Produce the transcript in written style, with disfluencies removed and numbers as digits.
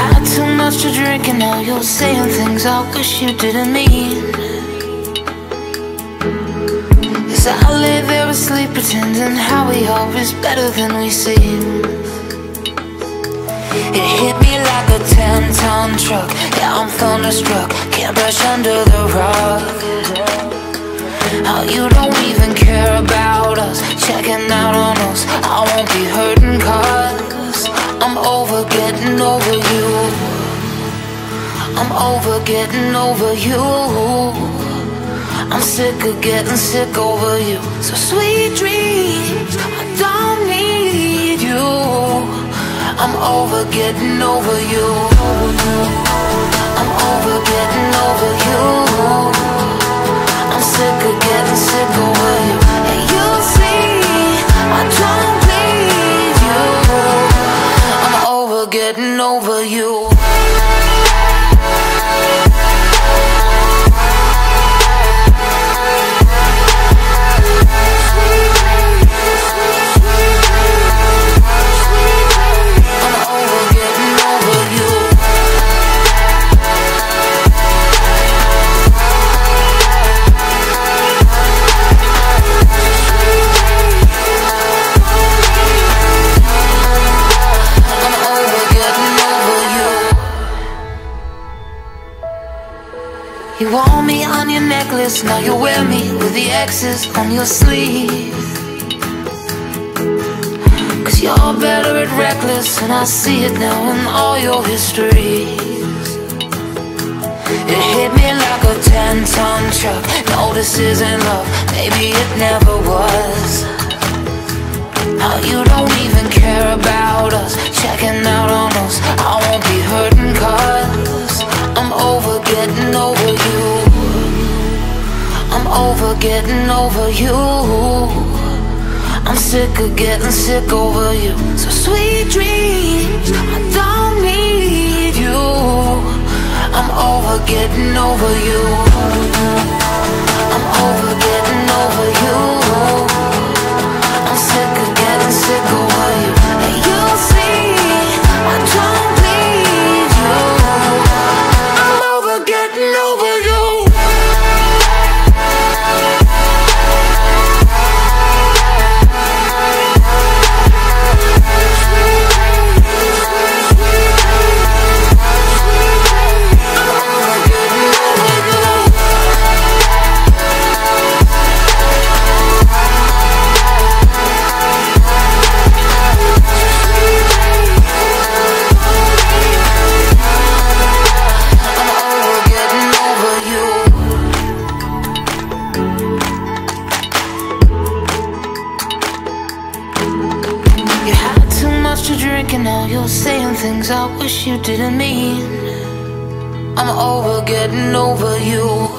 had too much to drink and now you're saying things I wish you didn't mean. As I lay there asleep pretending how we are is better than we seem. It hit me like a 10-ton truck. Yeah, I'm thunderstruck, can't brush under the rug. How you don't even care about us, checking out on us. I won't be hurting cause I'm over getting over you. I'm over getting over you. I'm sick of getting sick over you. So sweet dreams, I don't need you. I'm over getting over you. I'm over getting over you. I'm sick of getting sick over you. And you'll see, I don't need you. I'm over getting over you. You want me on your necklace, now you wear me with the X's on your sleeve. Cause you're better at reckless, and I see it now in all your histories. It hit me like a 10-ton truck. No, this isn't love, maybe it never was. How you don't even care about us, checking out on us. I won't be hurting cause I'm over getting over you. I'm over getting over you. I'm sick of getting sick over you. So sweet dreams, I don't need you. I'm over getting over you. I'm over getting over you. I'm sick of getting sick over you. And you'll see, I don't need you. I'm over getting over you. To drink and now you're saying things I wish you didn't mean. I'm over getting over you.